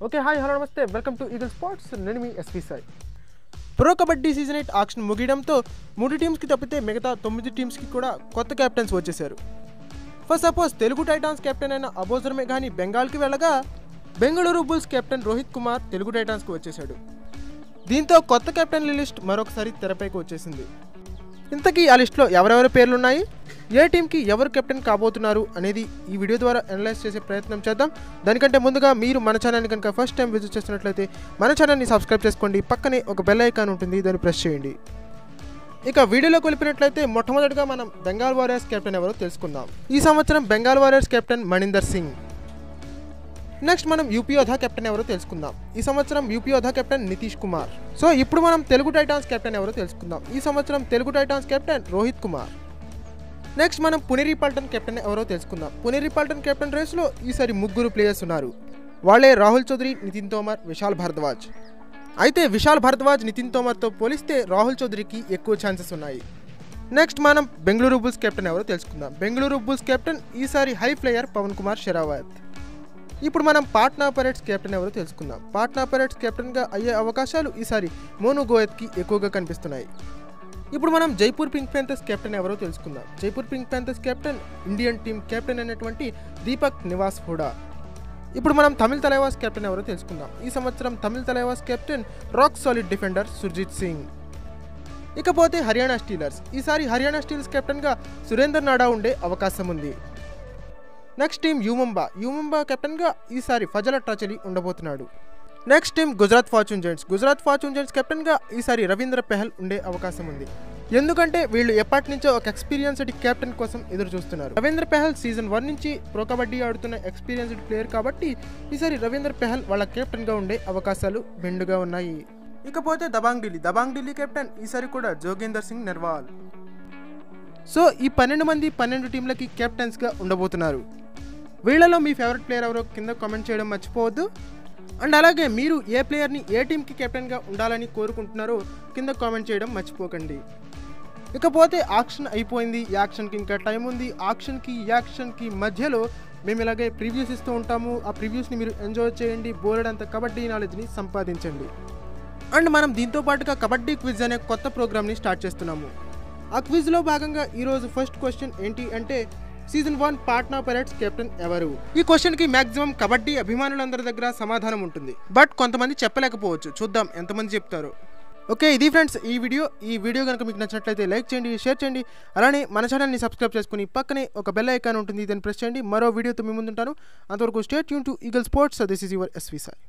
Okay hi hello namaste welcome to Eagle Sports. నేను మీ SV Sai. Pro kabaddi season 8 auction ముగియడంతో 3 టీమ్స్కి తప్పితే మిగతా 9 టీమ్స్కి కూడా కొత్త కెప్టెన్స్ వచ్చేశారు. For suppose Telugu Titans captain అయిన అబోజర్ మెఘాని బెంగాల్కి వెళ్ళగా బెంగళూరు బుల్స్ కెప్టెన్ రోహిత్ కుమార్ తెలుగు టైటాన్స్కి వచ్చేశాడు. దీంతో కొత్త కెప్టెన్ల లిస్ట్ మరొకసారి తెరపైకి వచ్చేసింది. ఇంతకీ ఆ లిస్టులో ఎవరెవరి పేర్లున్నాయి, ఏ టీంకి ఎవరు కెప్టెన్ కాబోతున్నారు అనేది ఈ వీడియో ద్వారా అనలైజ్ చేసే ప్రయత్నం చేద్దాం. దానికంటే ముందుగా మీరు మన ఛానల్ని కనుక ఫస్ట్ టైం విజిట్ చేస్తున్నట్లయితే మన ఛానల్ని సబ్స్క్రైబ్ చేసుకోండి. పక్కనే ఒక బెల్ ఐకాన్ ఉంటుంది, దాన్ని ప్రెస్ చేయండి. ఇక వీడియోలో కొలిపినట్లయితే మొట్టమొదటిగా మనం బెంగాల్ వారియర్స్ కెప్టెన్ ఎవరో తెలుసుకుందాం. ఈ సంవత్సరం Bengal Warriors captain Maninder Singh. Next మనం యూపీ యోధా కెప్టెన్ ఎవరో తెలుసుకుందాం. ఈ సంవత్సరం UP Yoddha captain Nitish Kumar. So ఇప్పుడు మనం తెలుగు టైటాన్స్ కెప్టెన్ ఎవరో తెలుసుకుందాం. ఈ సంవత్సరం Telugu Titans captain Rohit Kumar. Next మనం పునేరి పల్టన్ కెప్టెన్ ఎవరో తెలుసుకుందాం. పునేరి పల్టన్ కెప్టెన్ రేసులో ఈసారి 3 ప్లేయర్స్ ఉన్నారు. వాళ్ళే రాహుల్ చౌదరి, నితిన్ తోమర్, విశాల్ భరద్వాజ్. అయితే విశాల్ భరద్వాజ్, నితిన్ తోమర్తో పోలిస్తే రాహుల్ చౌదరికి ఎక్కువ ఛాన్సెస్ ఉన్నాయి. నెక్స్ట్ మనం బెంగళూరు బుల్స్ కెప్టెన్ ఎవరో తెలుసుకుందాం. బెంగళూరు బుల్స్ కెప్టెన్ ఈసారి హై ప్లేయర్ పవన్ కుమార్ షెరావత్. ఇప్పుడు మనం పాట్నా పైరేట్స్ కెప్టెన్ ఎవరో తెలుసుకుందాం. పాట్నా పైరేట్స్ కెప్టెన్గా అయ్యే అవకాశాలు ఈసారి మోను గోయత్కి ఎక్కువగా కనిపిస్తున్నాయి. ఇప్పుడు మనం జైపూర్ పింక్ ప్యాంథర్స్ కెప్టెన్ ఎవరో తెలుసుకుందాం. Jaipur pink Panthers captain Indian team captain అయినటువంటి దీపక్ నివాస్ హుడా. ఇప్పుడు మనం తమిళ్ తలైవాస్ కెప్టెన్ ఎవరో తెలుసుకుందాం. ఈ సంవత్సరం Tamil Thalaivas captain rock solid defender Surjeet Singh. ఇకపోతే హర్యానా స్టీలర్స్. ఈసారి హర్యానా స్టీల్స్ కెప్టెన్గా సురేందర్ నాడా ఉండే అవకాశం ఉంది. నెక్స్ట్ టీం యూముంబా కెప్టెన్గా ఈసారి ఫజల్ అట్రాచలి ఉండబోతున్నాడు. నెక్స్ట్ టీం గుజరాత్ ఫార్చ్యూన్ జెయింట్స్ కెప్టెన్గా ఈసారి రవీంద్ర పెహల్ ఉండే అవకాశం ఉంది. ఎందుకంటే వీళ్ళు ఎప్పటి నుంచో ఒక ఎక్స్పీరియన్స్డ్ కెప్టెన్ కోసం ఎదురు చూస్తున్నారు. రవీంద్ర పెహల్ సీజన్ 1 నుంచి ప్రో కబడ్డీ ఆడుతున్న ఎక్స్పీరియన్స్డ్ ప్లేయర్ కాబట్టి ఈసారి రవీంద్ర పెహల్ వాళ్ళ కెప్టెన్గా ఉండే అవకాశాలు మెండుగా ఉన్నాయి. ఇకపోతే దబాంగ్ ఢిల్లీ కెప్టెన్ ఈసారి కూడా జోగేందర్ సింగ్ నెర్వాల్. సో ఈ 12 మంది 12 టీంలకి కెప్టెన్స్గా ఉండబోతున్నారు. వీళ్ళలో మీ ఫేవరెట్ ప్లేయర్ ఎవరో కింద కామెంట్ చేయడం మర్చిపోవద్దు. అండ్ అలాగే మీరు ఏ ప్లేయర్ని ఏ టీంకి కెప్టెన్గా ఉండాలని కోరుకుంటున్నారో కింద కామెంట్ చేయడం మర్చిపోకండి. ఇకపోతే ఆక్షన్ అయిపోయింది, యాక్షన్కి ఇంకా టైం ఉంది. ఆక్షన్కి యాక్షన్కి మధ్యలో మేము ఇలాగే ప్రివ్యూస్ ఇస్తూ ఉంటాము. ఆ ప్రివ్యూస్ని మీరు ఎంజాయ్ చేయండి, బోలెడంత కబడ్డీ నాలెడ్జ్ని సంపాదించండి. అండ్ మనం దీంతో పాటుగా కబడ్డీ క్విజ్ అనే కొత్త ప్రోగ్రామ్ని స్టార్ట్ చేస్తున్నాము. ఆ క్విజ్లో భాగంగా ఈరోజు ఫస్ట్ క్వశ్చన్ ఏంటి అంటే సీజన్ 1 పాట్నా పైరేట్స్ కెప్టెన్ ఎవరు? ఈ క్వశ్చన్కి మ్యాక్సిమం కబడ్డీ అభిమానులందరి దగ్గర సమాధానం ఉంటుంది. బట్ కొంతమంది చెప్పలేకపోవచ్చు. చూద్దాం ఎంతమంది చెప్తారు. ఓకే, ఇది ఫ్రెండ్స్ ఈ వీడియో కనుక మీకు నచ్చినట్లయితే లైక్ చేయండి, షేర్ చేయండి. అలానే మన ఛానల్ని సబ్స్క్రైబ్ చేసుకుని పక్కనే ఒక బెల్ ఐకాన్ ఉంటుంది, దాన్ని ప్రెస్ చేయండి. మరో వీడియోతో మీ ముందుంటాను. అంతవరకు stay tune to Eagle Sports. This is your SV Sai.